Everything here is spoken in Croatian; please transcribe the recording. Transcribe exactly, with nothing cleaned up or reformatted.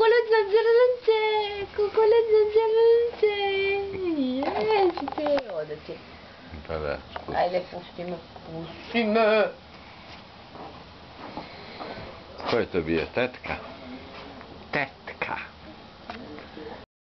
le zanzarante, coucou le zanzarante. Yes, oh, da ti. Vabbè, scusa. Hai le pustime, pustime. Ko je to bio, tetka?